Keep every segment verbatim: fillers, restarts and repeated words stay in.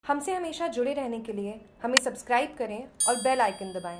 हमसे हमेशा जुड़े रहने के लिए हमें सब्सक्राइब करें और बेल आइकन दबाएं।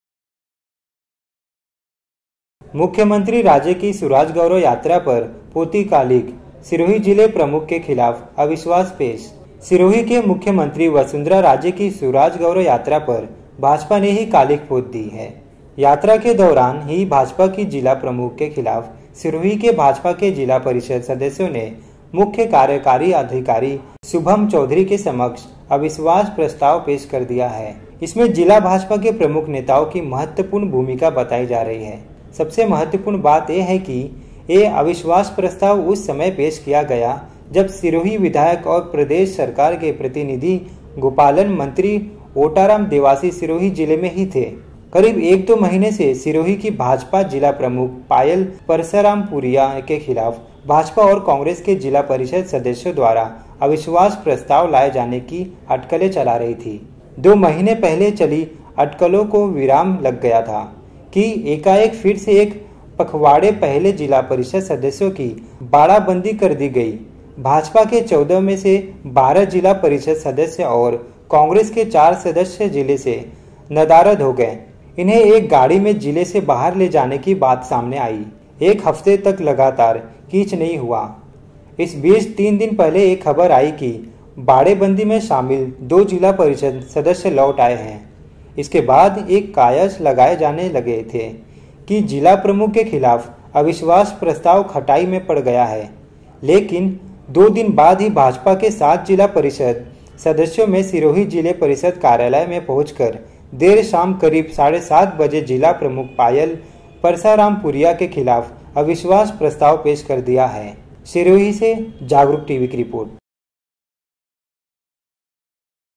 मुख्यमंत्री राज्य की सुराज गौरव यात्रा पर पोती कालिक, सिरोही जिले प्रमुख के खिलाफ अविश्वास पेश। सिरोही के मुख्यमंत्री वसुंधरा राजे की सुराज गौरव यात्रा पर भाजपा ने ही कालिक पोत दी है। यात्रा के दौरान ही भाजपा की जिला प्रमुख के खिलाफ सिरोही के भाजपा के जिला परिषद सदस्यों ने मुख्य कार्यकारी अधिकारी शुभम चौधरी के समक्ष अविश्वास प्रस्ताव पेश कर दिया है। इसमें जिला भाजपा के प्रमुख नेताओं की महत्वपूर्ण भूमिका बताई जा रही है। सबसे महत्वपूर्ण बात यह है कि ये अविश्वास प्रस्ताव उस समय पेश किया गया जब सिरोही विधायक और प्रदेश सरकार के प्रतिनिधि गोपालन मंत्री ओटाराम देवासी सिरोही जिले में ही थे। करीब एक दो महीने से सिरोही की भाजपा जिला प्रमुख पायल परसरामपुरिया के खिलाफ भाजपा और कांग्रेस के जिला परिषद सदस्यों द्वारा अविश्वास प्रस्ताव लाए जाने की अटकलें चला रही थी। दो महीने पहले चली अटकलों को विराम लग गया था कि एकाएक फिर से एक पखवाड़े पहले जिला परिषद सदस्यों की बाड़ाबंदी कर दी गई। भाजपा के चौदह में से बारह जिला परिषद सदस्य और कांग्रेस के चार सदस्य जिले से नदारद हो गए। इन्हें एक गाड़ी में जिले से बाहर ले जाने की बात सामने आई। एक हफ्ते तक लगातार कीच नहीं हुआ। इस बीच तीन दिन पहले एक खबर आई कि बाड़ेबंदी में शामिल दो जिला परिषद सदस्य लौट आए हैं। इसके बाद एक कायस लगाए जाने लगे थे कि जिला प्रमुख के खिलाफ अविश्वास प्रस्ताव खटाई में पड़ गया है। लेकिन दो दिन बाद ही भाजपा के सात जिला परिषद सदस्यों में सिरोही जिले परिषद कार्यालय में पहुंचकर देर शाम करीब साढ़े सात बजे जिला प्रमुख पायल परसरामपुरिया के खिलाफ अविश्वास प्रस्ताव पेश कर दिया है। सिरोही से जागरूक टीवी की रिपोर्ट।